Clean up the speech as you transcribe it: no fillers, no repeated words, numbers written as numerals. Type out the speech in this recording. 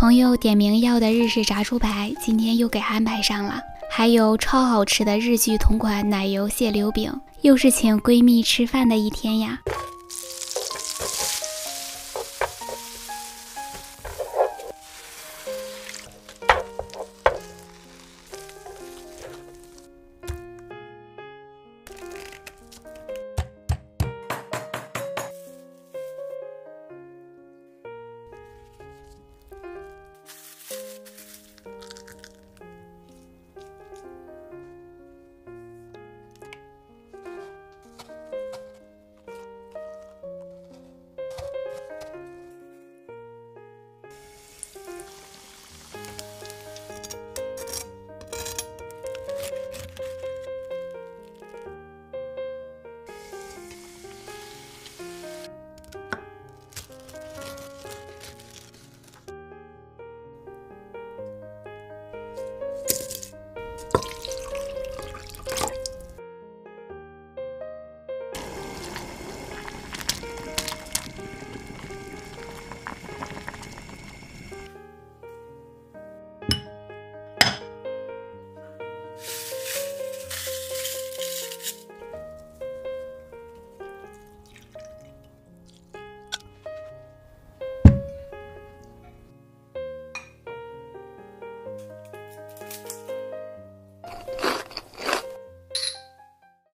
朋友点名要的日式炸猪排，今天又给安排上了。还有超好吃的日剧同款奶油蟹柳饼，又是请闺蜜吃饭的一天呀。